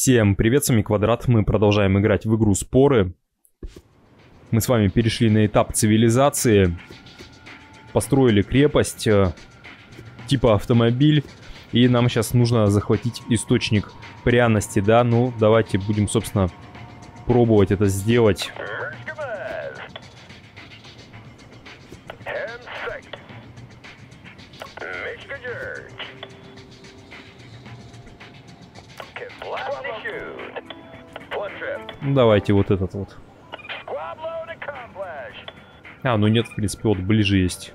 Всем привет, с вами Квадрат. Мы продолжаем играть в игру Споры. Мы с вами перешли на этап цивилизации. Построили крепость, типа автомобиль. И нам сейчас нужно захватить источник пряности, да? Ну, давайте будем, собственно, пробовать это сделать. Давайте вот этот вот. А, ну нет, в принципе, вот ближе есть.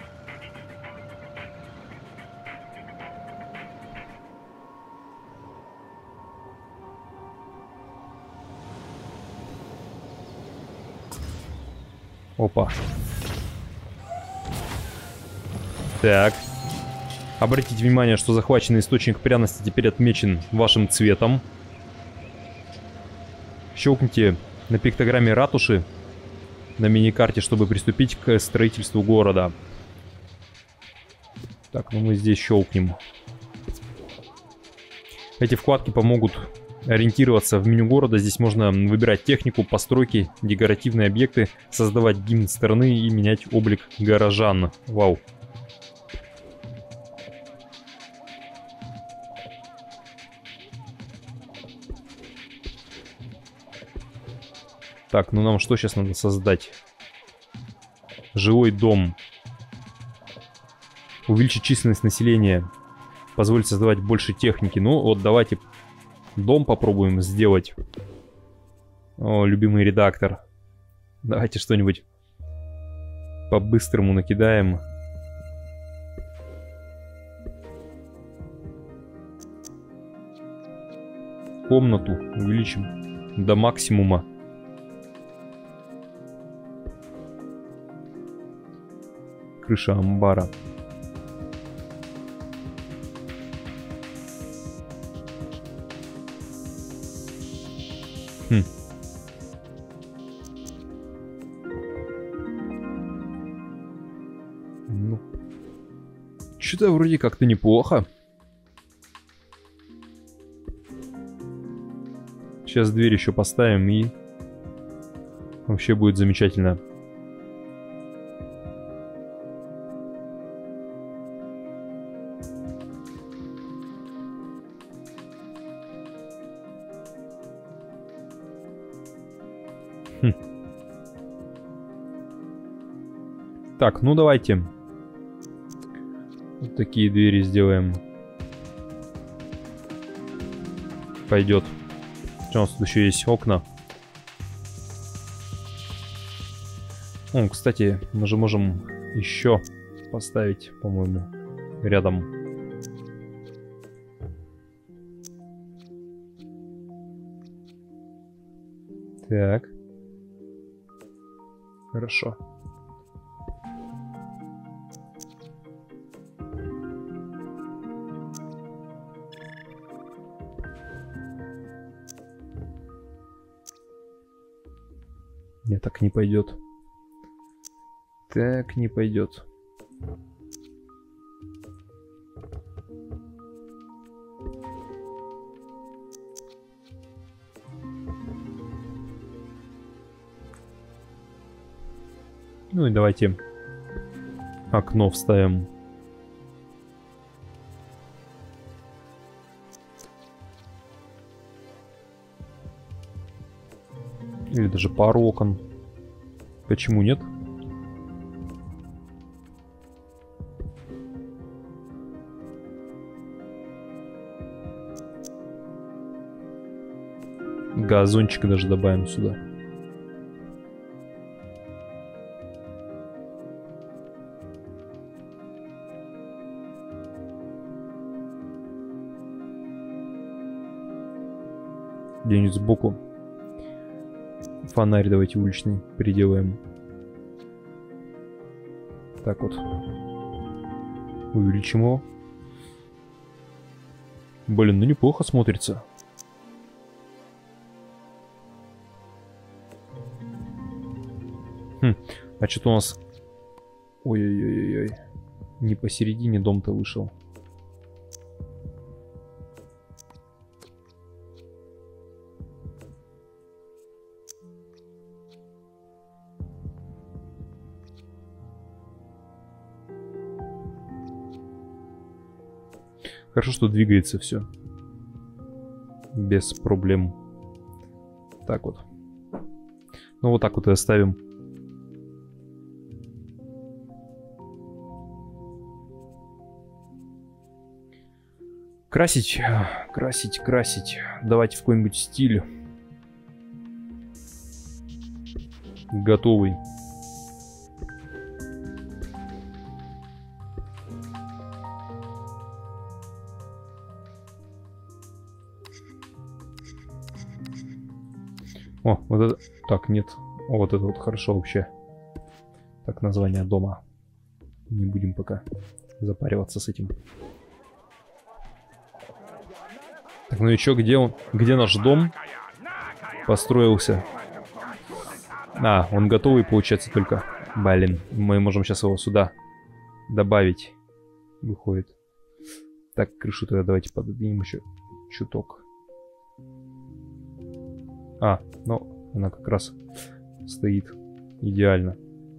Опа. Так. Обратите внимание, что захваченный источник пряности теперь отмечен вашим цветом. Щелкните на пиктограмме ратуши на миникарте, чтобы приступить к строительству города. Так, ну мы здесь щелкнем. Эти вкладки помогут ориентироваться в меню города. Здесь можно выбирать технику, постройки, декоративные объекты, создавать гимн страны и менять облик горожан. Вау. Так, ну нам что сейчас надо создать? Жилой дом. Увеличить численность населения. Позволить создавать больше техники. Ну вот давайте дом попробуем сделать. О, любимый редактор. Давайте что-нибудь по-быстрому накидаем. Комнату увеличим до максимума. Крыша амбара. Ну, что-то вроде как-то неплохо. Сейчас дверь еще поставим и вообще будет замечательно. Так, ну давайте вот такие двери сделаем. Пойдет. Что у нас тут еще есть? Окна. О, кстати, мы же можем еще поставить, по-моему, рядом. Так. Хорошо. Нет, так не пойдет. Так не пойдет. Ну и давайте окно вставим. Или даже пару окон. Почему нет? Газончика даже добавим сюда. Где-нибудь сбоку. Фонарь давайте уличный приделаем. Так вот. Увеличим его. Блин, ну неплохо смотрится. А что-то у нас... Ой-ой-ой-ой. Не посередине дом-то вышел. Хорошо, что двигается все. Без проблем. Так вот. Ну вот так вот и оставим. Красить, красить, красить. Давайте в какой-нибудь стиль. Готовый. О, вот это... Так, нет. О, вот это вот хорошо вообще. Так, название дома. Не будем пока запариваться с этим. Так, ну и чё, где он? Где наш дом построился? А, он готовый, получается, только. Блин, мы можем сейчас его сюда добавить. Выходит. Так, крышу тогда давайте пододвинем еще чуток. А, ну, она как раз стоит идеально.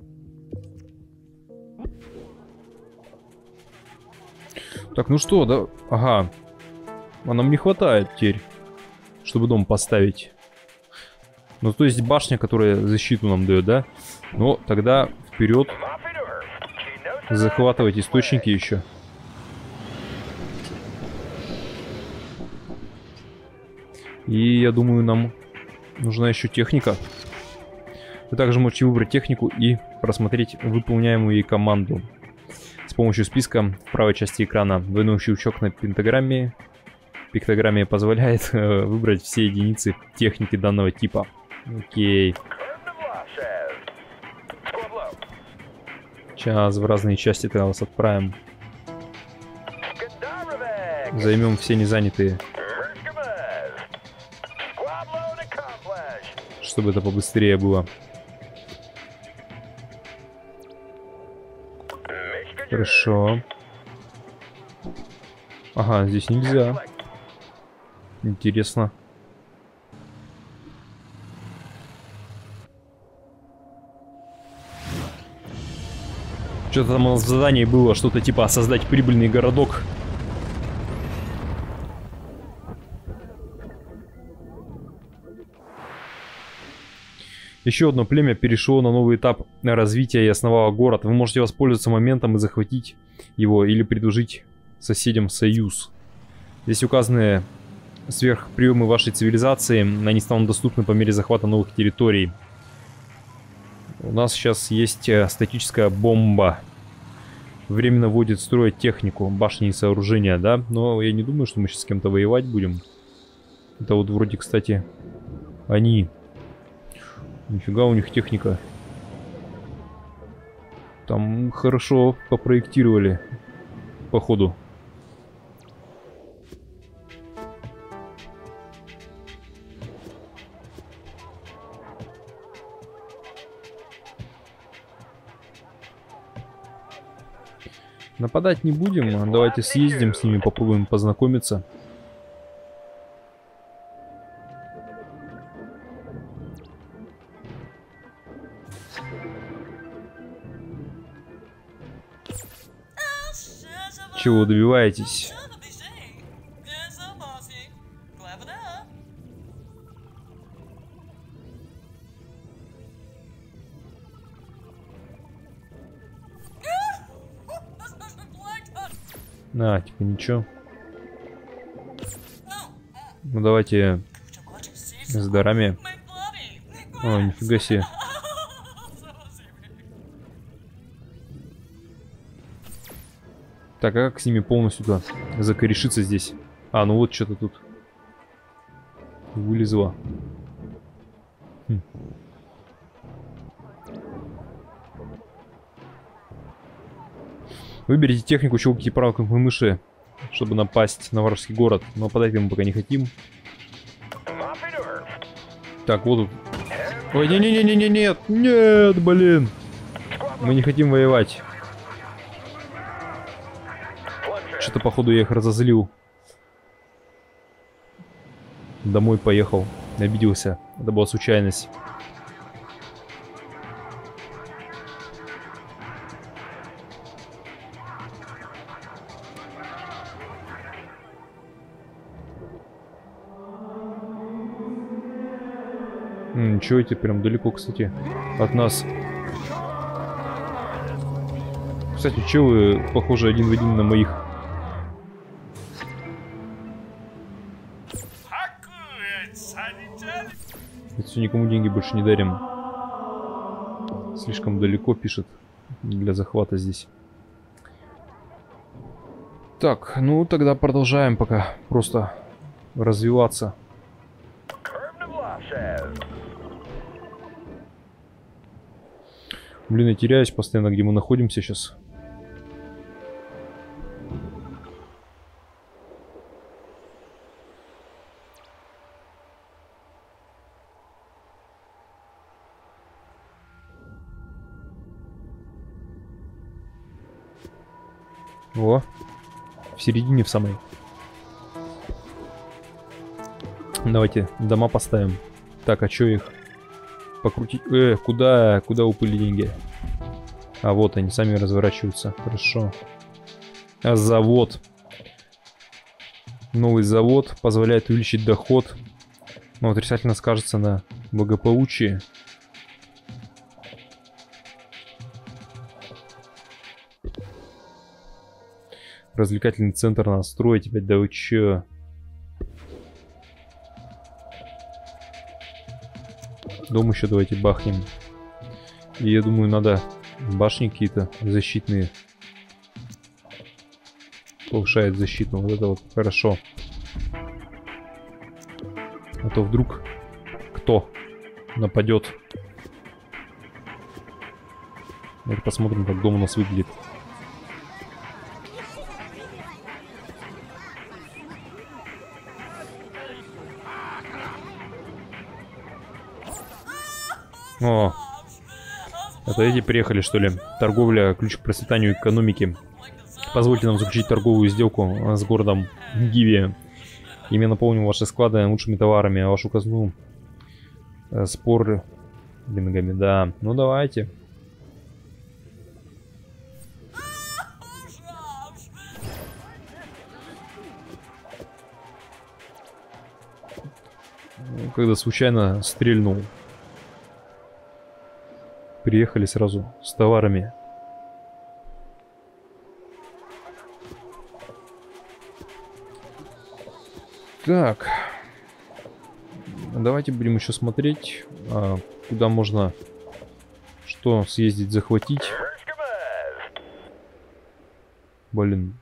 Так, ну что, да? Ага. А нам не хватает теперь, чтобы дом поставить. Ну, то есть башня, которая защиту нам дает, да? Ну, тогда вперед. Захватывать источники еще. И я думаю, нам нужна еще техника. Вы также можете выбрать технику и просмотреть выполняемую ей команду. С помощью списка в правой части экрана двойной щелчок на пентаграмме. Пиктограмме позволяет выбрать все единицы техники данного типа. Окей. Сейчас в разные части тогда вас отправим. Займем все незанятые. Чтобы это побыстрее было. Хорошо. Ага, здесь нельзя. Интересно. Что-то там в задании было, что-то типа создать прибыльный городок. Еще одно племя перешло на новый этап развития и основало город. Вы можете воспользоваться моментом и захватить его или предложить соседям союз. Здесь указаны сверхприемы вашей цивилизации. Они станут доступны по мере захвата новых территорий. У нас сейчас есть статическая бомба. Временно вводит строить технику, башни и сооружения, да? Но я не думаю, что мы сейчас с кем-то воевать будем. Это вот вроде, кстати, они. Нифига у них техника. Там хорошо попроектировали, походу. Нападать не будем, давайте съездим с ними, попробуем познакомиться. Чего добиваетесь? А, типа ничего. Ну давайте с дарами. О, нифига себе. Так, а как с ними полностью-то закорешиться здесь? А, ну вот что-то тут вылезло. Хм. Выберите технику, щелкните правой кнопкой мыши, чтобы напасть на вражеский город. Но нападать мы пока не хотим. Так, вот тут. Ой, не-не-не-не-нет! Нет, блин! Мы не хотим воевать. Что-то, походу, я их разозлил. Домой поехал. Обиделся. Это была случайность. Ничего, эти прям далеко, кстати, от нас. Кстати, че вы похожи один в один на моих? Это все, никому деньги больше не дарим. Слишком далеко пишет для захвата здесь. Так, ну тогда продолжаем пока просто развиваться. Блин, я теряюсь постоянно, где мы находимся сейчас. О, в середине в самой. Давайте дома поставим. Так, а чё их? Покрутить? Куда уплыли деньги? А вот они сами разворачиваются. Хорошо. А завод. Новый завод позволяет увеличить доход. Но отрицательно скажется на благополучии. Развлекательный центр надо строить. Опять, да вы чё? Дом еще давайте бахнем. И я думаю, надо башни какие-то защитные. Повышает защиту. Вот это вот хорошо. А то вдруг кто нападет. Давайте посмотрим, как дом у нас выглядит. О, это эти приехали, что ли? Торговля, ключ к процветанию экономики. Позвольте нам заключить торговую сделку с городом Гивия. И мы наполним ваши склады лучшими товарами, а вашу казну споры деньгами. Да, ну давайте. Когда случайно стрельнул. Приехали сразу с товарами. Так. Давайте будем еще смотреть, куда можно что съездить, захватить. Блин.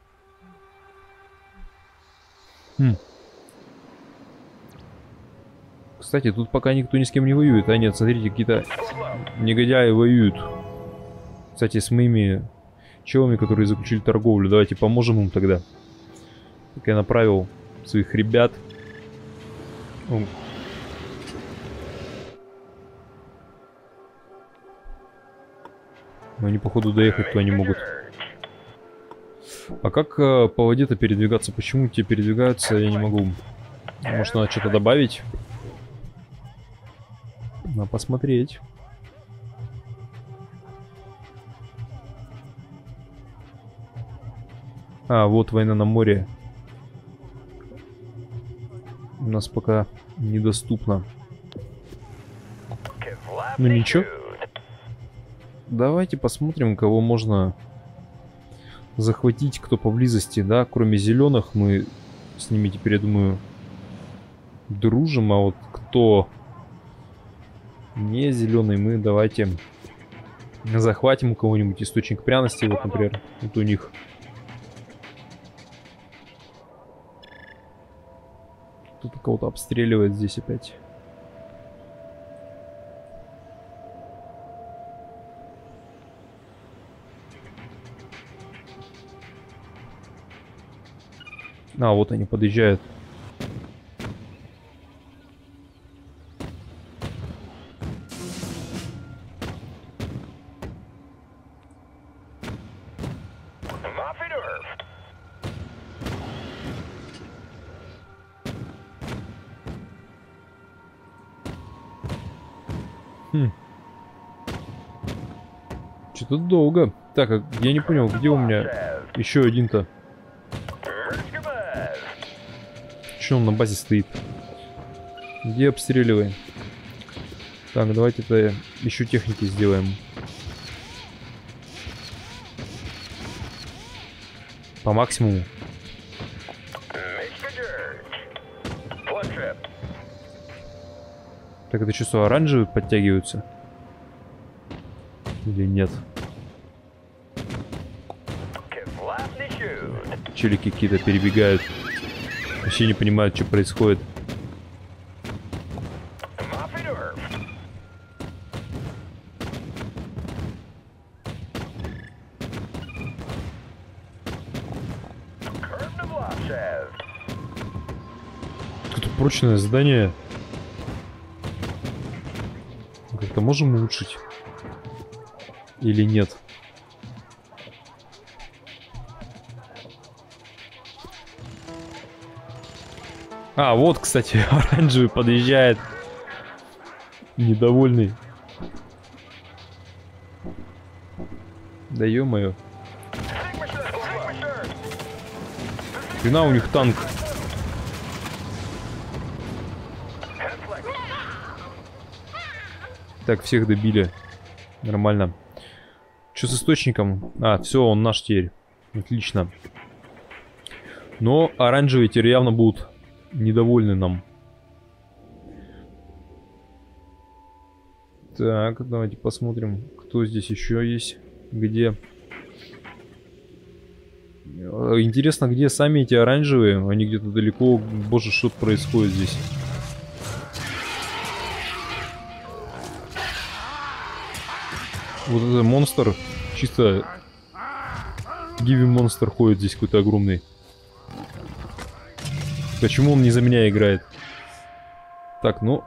Кстати, тут пока никто ни с кем не воюет. А нет, смотрите, какие-то негодяи воюют. Кстати, с моими челами, которые заключили торговлю. Давайте поможем им тогда. Так я направил своих ребят. Но они, походу, доехать-то не могут. А как по воде-то передвигаться? Почему те передвигаются, я не могу. Может, надо что-то добавить? Надо посмотреть. А, вот война на море. У нас пока недоступно. Ну ничего. Давайте посмотрим, кого можно захватить, кто поблизости, да. Кроме зеленых, мы с ними теперь, я думаю, дружим. А вот кто не зеленый, мы давайте захватим у кого-нибудь источник пряности. Вот, например, вот у них. Кто-то кого-то обстреливает здесь опять. А, вот они подъезжают. Что-то долго. Так, а я не понял, где у меня еще один-то? Че он на базе стоит? Где обстреливаем? Так, давайте это еще техники сделаем. По максимуму. Так, это чувство оранжевые подтягиваются? Или нет? Челики какие-то перебегают. Вообще не понимают, что происходит. Тут прочное здание. Как-то можем улучшить? Или нет? А, вот, кстати, оранжевый подъезжает. Недовольный. Да ё-моё. Хрена у них танк. Так, всех добили. Нормально. Что с источником? А, все, он наш теперь. Отлично. Но оранжевые теперь явно будут недовольны нам. Так, давайте посмотрим, кто здесь еще есть. Где? Интересно, где сами эти оранжевые? Они где-то далеко. Боже, что происходит здесь? Вот этот монстр, чисто Гиви монстр ходит здесь какой-то огромный. Почему он не за меня играет? Так, ну.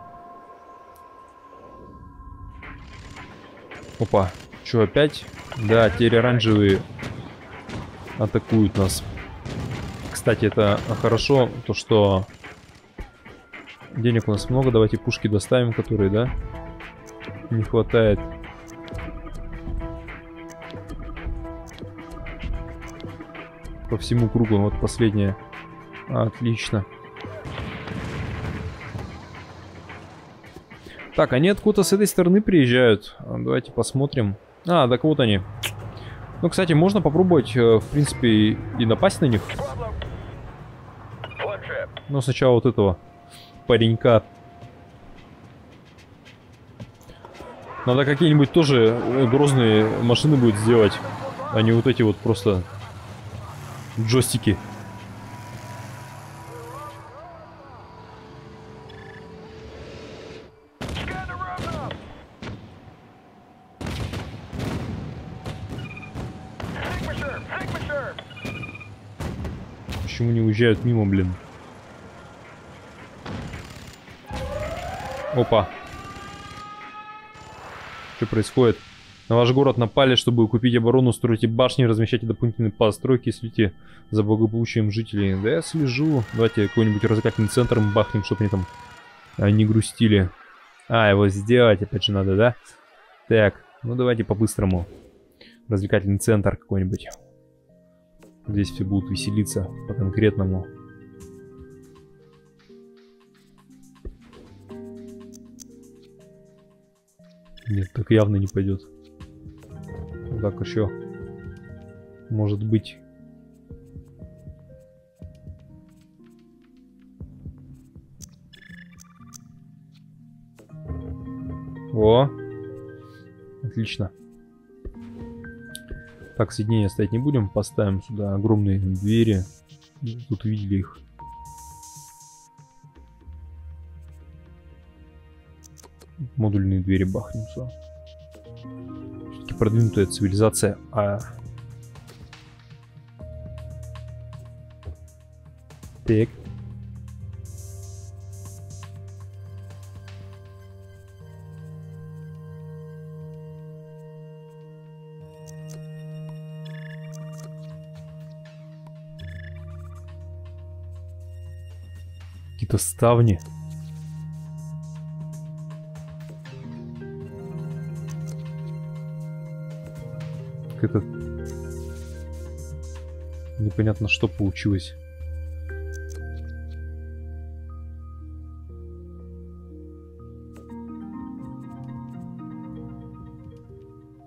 Опа, что опять? Да, теперь оранжевые атакуют нас. Кстати, это хорошо, то что денег у нас много. Давайте пушки доставим, которые, да, не хватает. По всему кругу, вот последняя. Отлично. Так, они откуда-то с этой стороны приезжают. Давайте посмотрим. А, так вот они. Ну, кстати, можно попробовать, в принципе, и напасть на них. Но сначала вот этого паренька. Надо какие-нибудь тоже грозные машины будет сделать, а не вот эти вот просто джойстики. Почему не уезжают мимо, блин? Опа. Что происходит? На ваш город напали, чтобы укрепить оборону, строите башни, размещайте дополнительные постройки, следите за благополучием жителей. Да я слежу. Давайте какой-нибудь развлекательный центр мы бахнем, чтобы они там не грустили. А, его сделать опять же надо, да? Так, ну давайте по-быстрому. Развлекательный центр какой-нибудь. Здесь все будут веселиться по-конкретному. Нет, так явно не пойдет. Так еще может быть. О, отлично. Так, соединение ставить не будем. Поставим сюда огромные двери. Тут видели их. Модульные двери бахнем сюда. Все-таки продвинутая цивилизация. Так. Какие-то ставни. Это непонятно, что получилось.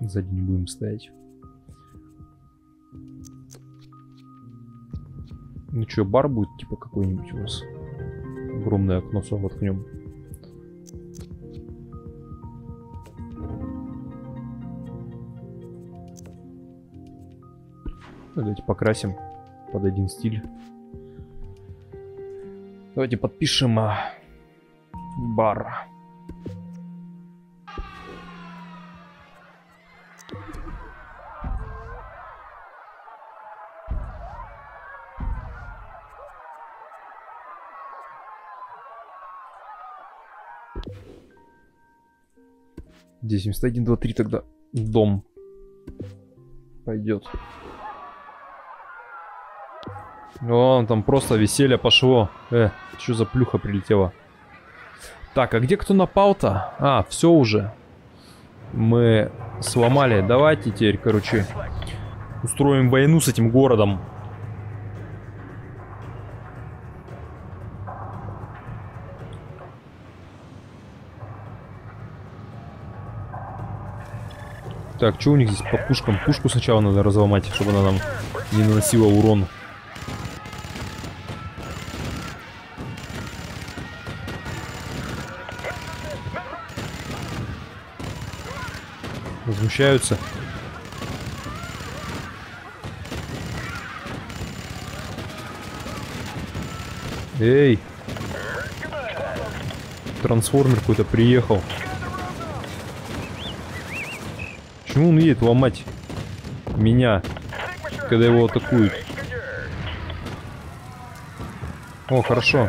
Сзади не будем стоять. Ну что, бар будет типа какой-нибудь у нас? Огромное окно воткнем. Давайте покрасим под один стиль. Давайте подпишем бар. Здесь 71, 2, 3 тогда дом пойдет. О, там просто веселье пошло. Что за плюха прилетела? Так, а где кто напал-то? А, все уже. Мы сломали. Давайте теперь, короче, устроим войну с этим городом. Так, что у них здесь по пушкам? Пушку сначала надо разломать, чтобы она нам не наносила урон. Возмущаются. Эй! Трансформер какой-то приехал. Почему он едет ломать меня, когда его атакуют? О, хорошо.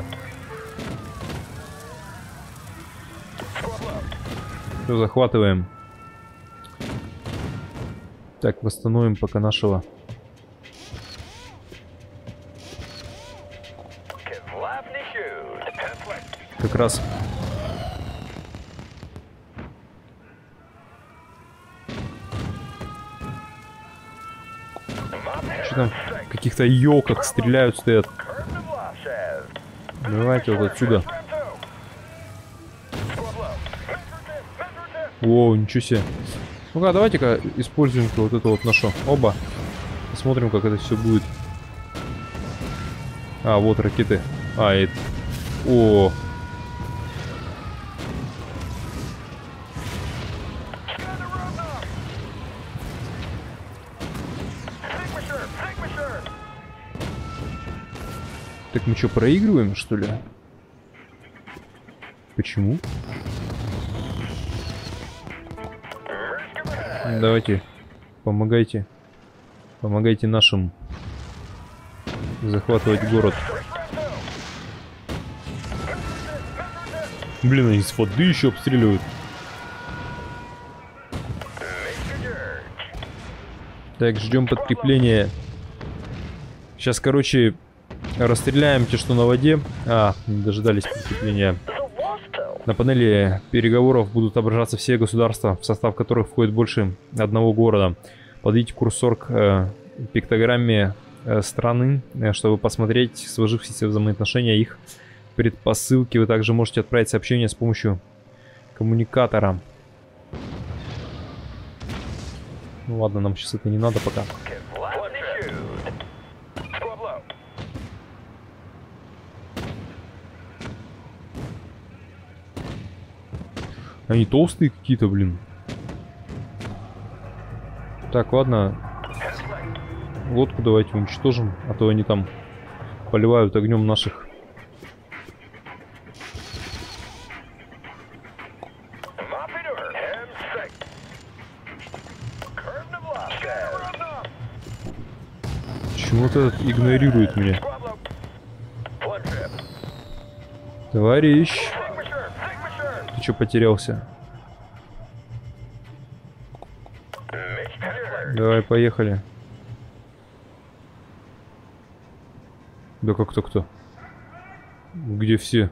Все, захватываем. Так, восстановим пока нашего. Как раз. Что там? В каких-то ёлках стреляют, стоят. Давайте вот отсюда. О, ничего себе. Ну-ка, давайте-ка используем вот это вот наше. Оба. Посмотрим, как это все будет. А, вот ракеты. А, это... О. Так мы что, проигрываем, что ли? Почему? Давайте, помогайте. Помогайте нашим захватывать город. Блин, они с воды еще обстреливают. Так, ждем подкрепления. Сейчас, короче, расстреляем те, что на воде. А, не дожидались подкрепления. На панели переговоров будут отображаться все государства, в состав которых входит больше одного города. Подведите курсор к пиктограмме страны, чтобы посмотреть сложившиеся взаимоотношения, их предпосылки. Вы также можете отправить сообщение с помощью коммуникатора. Ну ладно, нам сейчас это не надо пока. Они толстые какие-то, блин. Так, ладно. Лодку давайте уничтожим, а то они там поливают огнем наших. Почему вот этот игнорирует меня? Товарищ. Ты что, потерялся? Давай, поехали. Да как-то кто? Где все?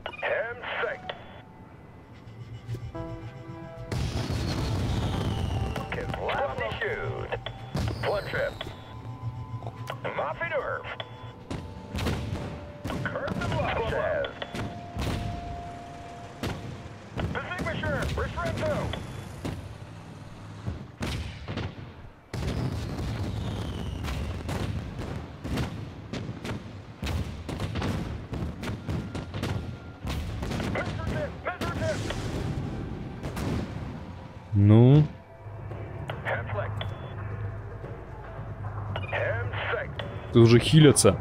Ну. Тут уже хилятся.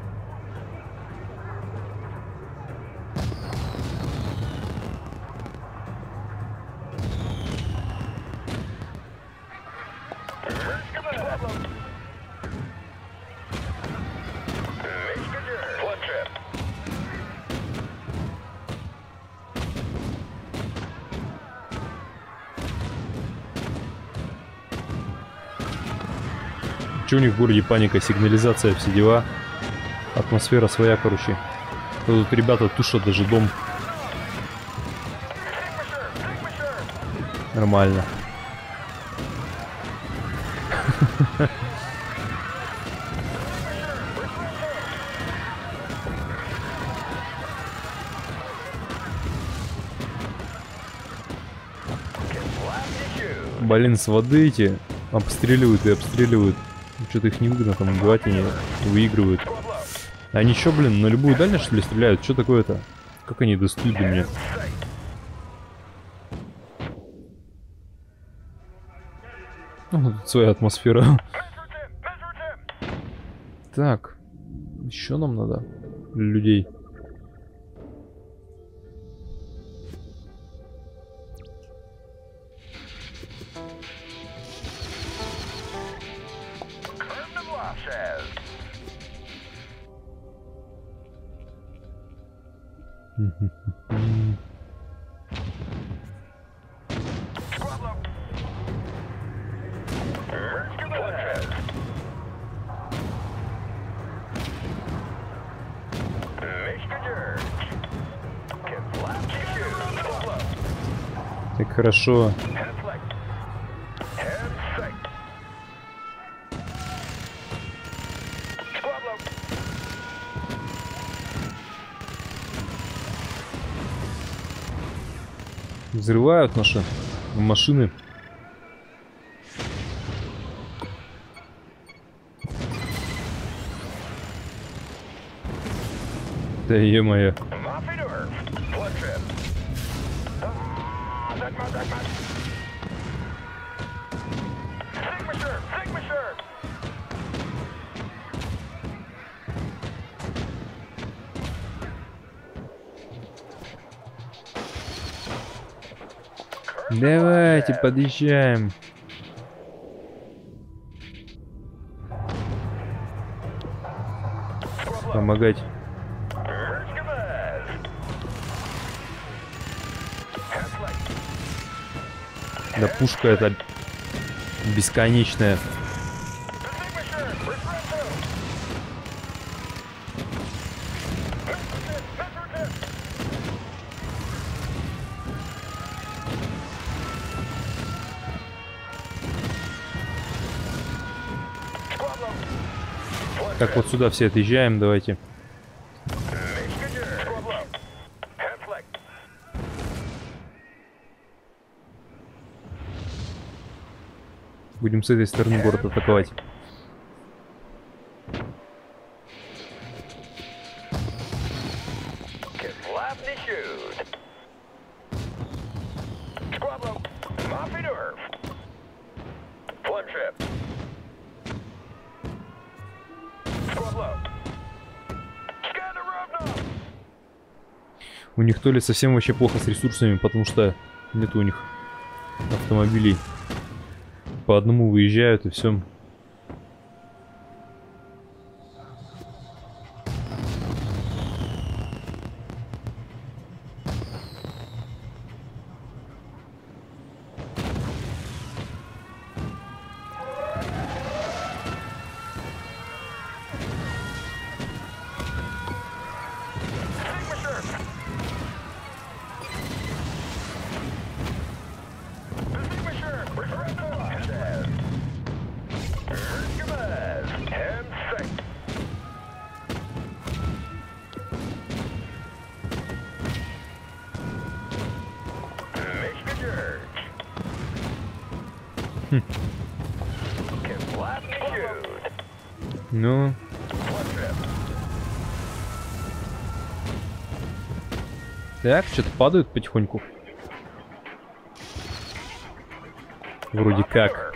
Че у них в городе паника, сигнализация, все дела. Атмосфера своя, короче. Тут ребята тушат даже дом. Нормально. Блин, с воды эти обстреливают и обстреливают. Что-то их не выгодно там убивать, они выигрывают. Они что, блин, на любую дальность, что ли, стреляют? Что такое-то? Как они достают до меня? Ну, тут своя атмосфера. Так. Еще нам надо людей. Так хорошо. Взрывают наши машины. Да е-мое. Давайте подъезжаем. Помогать. Да пушка это бесконечная. Так, вот сюда все отъезжаем, давайте. Будем с этой стороны город атаковать. У них то ли совсем вообще плохо с ресурсами, потому что нет у них автомобилей. По одному выезжают и все. Ну. Так, что-то падают потихоньку. Вроде как.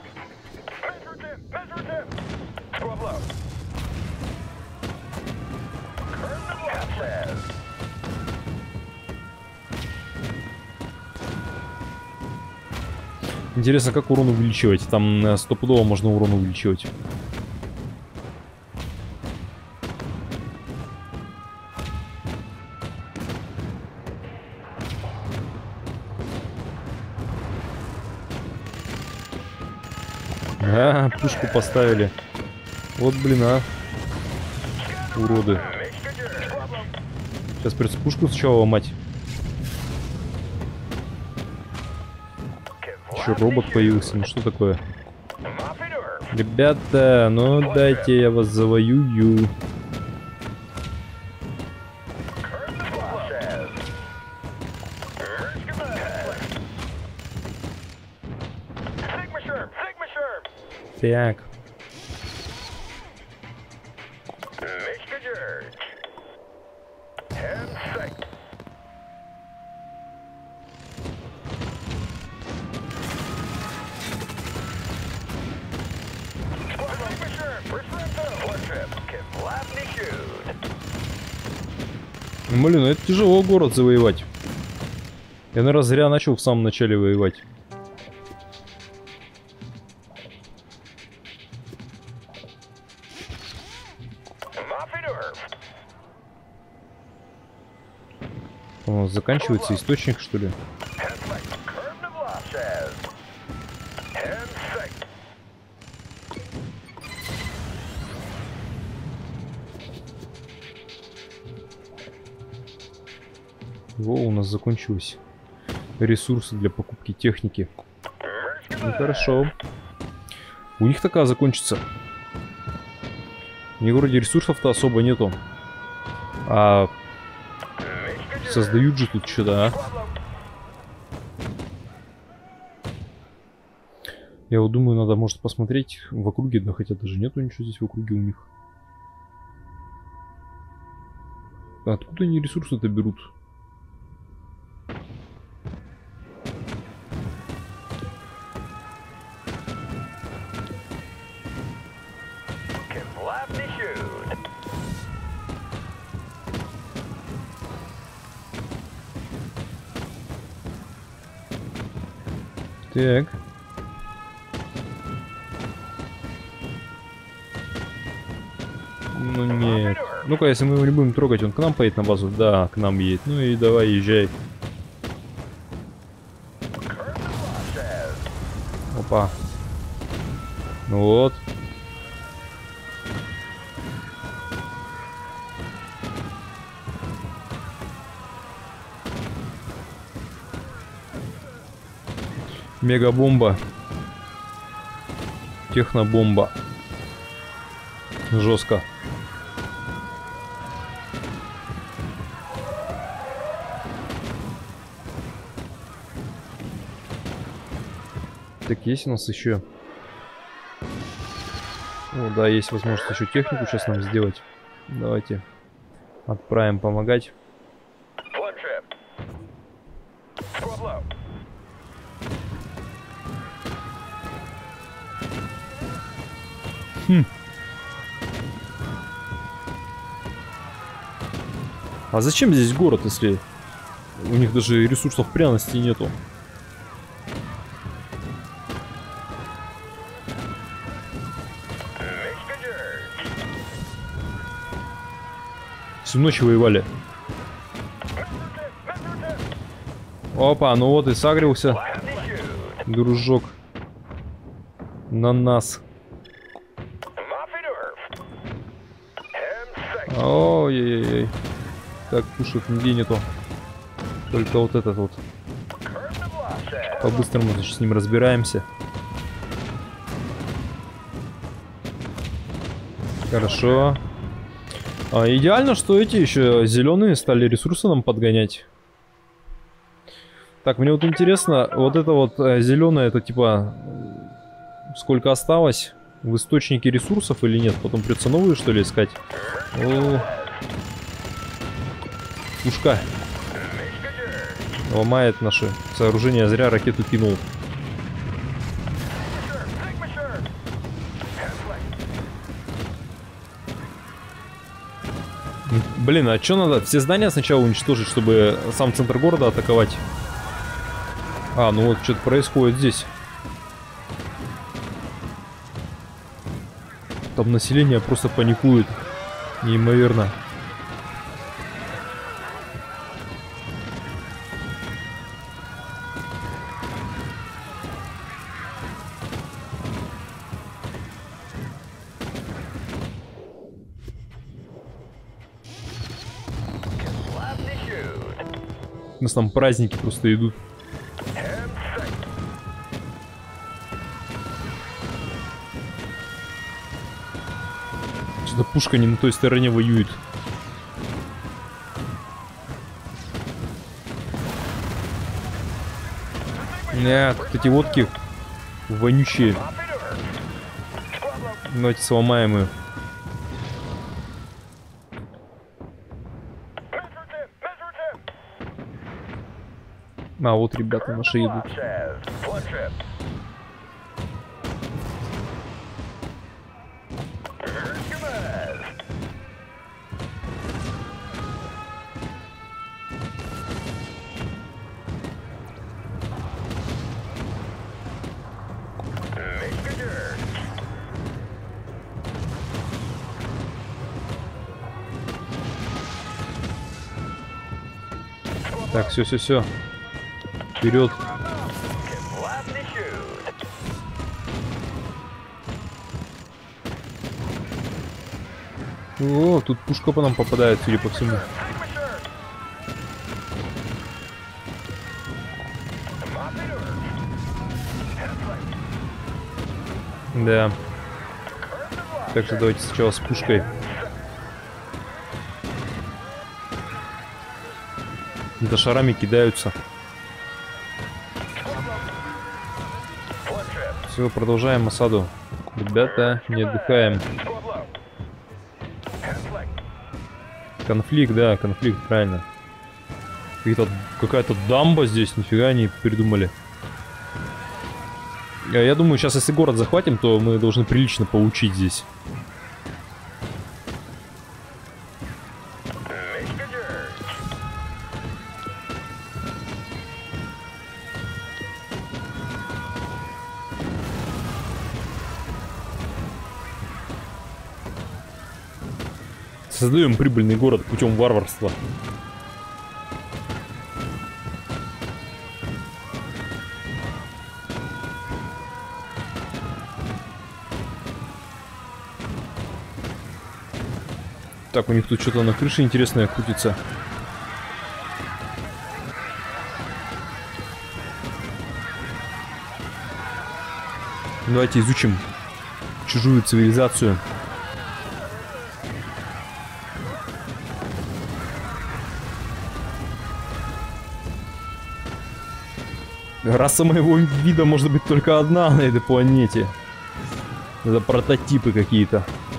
Интересно, как урон увеличивать? Там стопудово можно урон увеличивать. А, пушку поставили. Вот, блин, а. Уроды. Сейчас придется пушку сначала ломать. Еще робот появился. Ну что такое? Ребята, ну дайте я вас завоюю. Так. Блин, ну это тяжело город завоевать. Я, наверное, зря начал в самом начале воевать. У нас заканчивается источник, что ли? Во, у нас закончились ресурсы для покупки техники. Ну хорошо. У них такая закончится. У них вроде ресурсов-то особо нету. А создают же тут что-то, а? Я вот думаю, надо, может, посмотреть в округе, да хотя даже нету ничего здесь в округе у них. Откуда они ресурсы-то берут? Так. Ну нет. Ну-ка, если мы его не будем трогать, он к нам поедет на базу? Да, к нам едет. Ну и давай, езжай. Опа. Ну вот. Мегабомба. Технобомба. Жестко. Так, есть у нас еще... О, да, есть возможность еще технику сейчас нам сделать. Давайте отправим помогать. А зачем здесь город, если у них даже ресурсов пряности нету? Всю ночь воевали. Опа, ну вот и сагрился, дружок, на нас. Ой-ой-ой. Так, пушек нигде нету. Только вот этот вот. По-быстрому, значит, с ним разбираемся. Хорошо. Идеально, что эти еще зеленые стали ресурсы нам подгонять. Так, мне вот интересно, вот это вот зеленое, это типа сколько осталось в источнике ресурсов или нет? Потом придется новые, что ли, искать? О, пушка ломает наши сооружения, зря ракету кинул. Блин, а что надо? Все здания сначала уничтожить, чтобы сам центр города атаковать? А, ну вот что-то происходит здесь. Там население просто паникует. Неимоверно. У нас там праздники просто идут. Что-то пушка не на той стороне воюет. Нет, эти водки вонючие. Давайте сломаем их. А, вот ребята наши идут. Так, все. Вперед. О, тут пушка по нам попадает, судя по всему. Да. Так что давайте сначала с пушкой. Да шарами кидаются. Все, продолжаем осаду. Ребята, не отдыхаем. Конфликт, да, конфликт, правильно. Какая-то дамба здесь, нифига не придумали. Я думаю, сейчас если город захватим, то мы должны прилично получить здесь. Создаем прибыльный город путем варварства. Так, у них тут что-то на крыше интересное крутится. Давайте изучим чужую цивилизацию. Раса моего вида может быть только одна на этой планете. Это прототипы какие-то.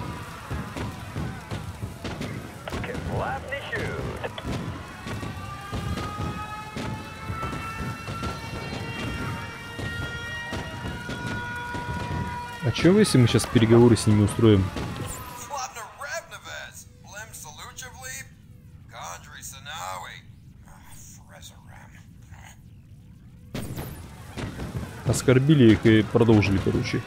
А чё, если мы сейчас переговоры с ними устроим? Оскорбили их и продолжили, короче.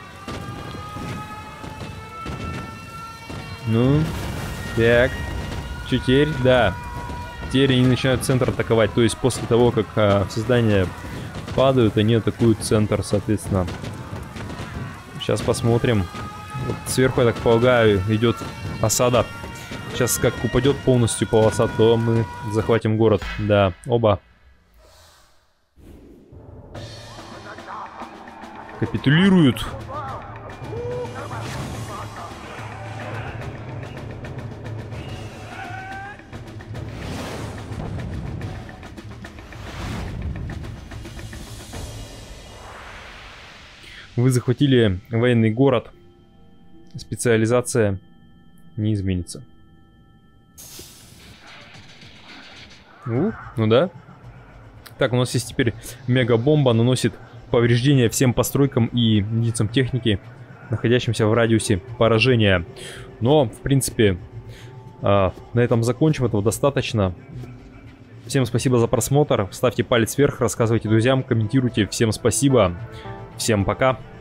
Ну, так. Чё теперь? Да. Теперь они начинают центр атаковать. То есть после того, как все здания падают, они атакуют центр, соответственно. Сейчас посмотрим. Вот сверху, я так полагаю, идет осада. Сейчас как упадет полностью полоса, то мы захватим город. Да, оба. Капитулируют. Вы захватили военный город. Специализация не изменится. Ну да. Так, у нас есть теперь мегабомба, наносит повреждения всем постройкам и единицам техники, находящимся в радиусе поражения. Но, в принципе, На этом закончим, этого достаточно. Всем спасибо за просмотр, ставьте палец вверх, рассказывайте друзьям, комментируйте. Всем спасибо, всем пока.